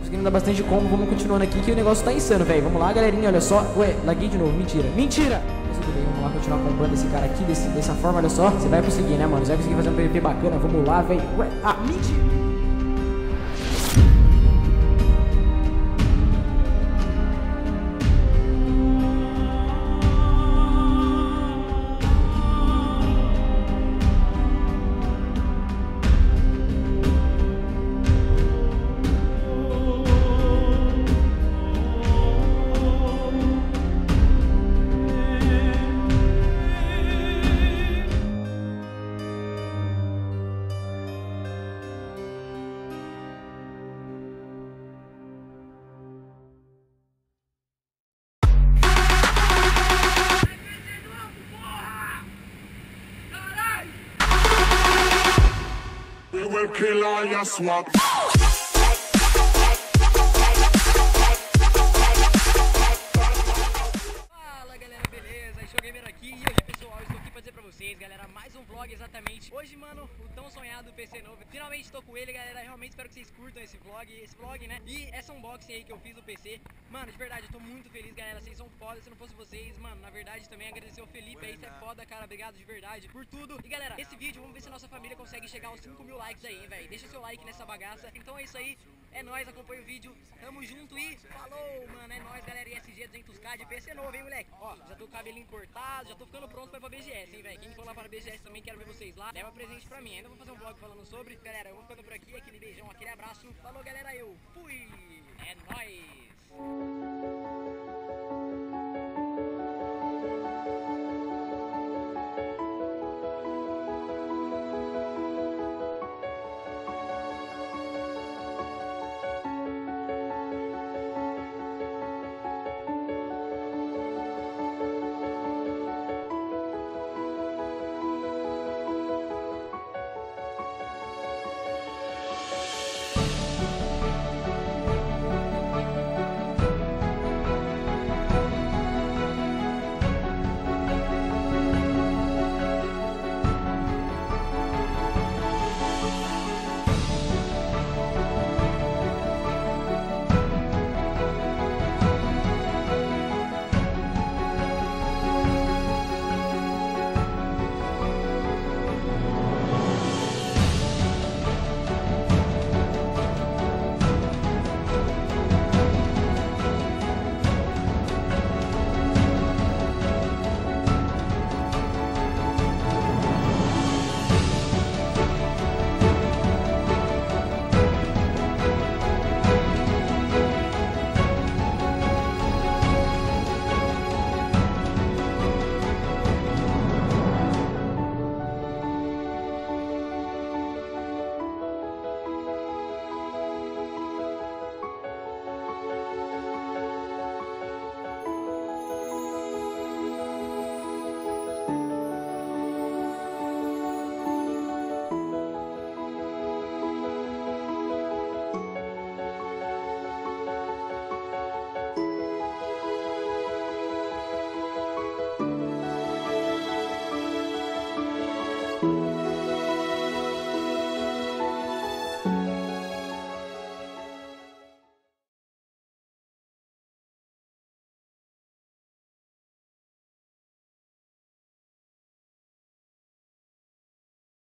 conseguindo dar bastante combo, vamos continuando aqui que o negócio tá insano, velho. Vamos lá, galerinha, olha só. Ué, laguei de novo, mentira. Mentira! Mas tudo bem, vamos lá continuar comprando esse cara aqui dessa forma, olha só. Você vai conseguir, né, mano? Você vai conseguir fazer um PVP bacana, vamos lá, velho. Ué, mentira! Will kill all your swap. Fala galera, beleza? Showgamer aqui e hoje pessoal, estou aqui pra dizer pra vocês, galera, mais um vlog exatamente. Hoje, mano, o tão sonhado PC novo. Finalmente estou com ele, galera. Realmente espero que vocês curtam esse vlog, né? E essa unboxing aí que eu fiz do PC. Mano, de verdade, eu tô muito feliz, galera. Vocês são foda. Se não fosse vocês, mano, na verdade também agradecer o Felipe aí. Isso é foda, cara. Obrigado de verdade por tudo. E galera, esse vídeo, vamos ver se a nossa família consegue chegar aos 5 mil likes aí, velho. Deixa seu like nessa bagaça. Então é isso aí. É nóis, acompanha o vídeo. Tamo junto e falou, mano. É nóis, galera. ESG 200k de PC novo, hein, moleque? Ó, já tô com o cabelinho cortado, já tô ficando pronto pra ir pra BGS, hein, velho. Quem for lá para a BGS também, quero ver vocês lá. Leva presente pra mim. Ainda vou fazer um vlog falando sobre. Galera, eu vou ficando por aqui. Aquele beijão, aquele abraço. Falou, galera. Eu fui. É nóis.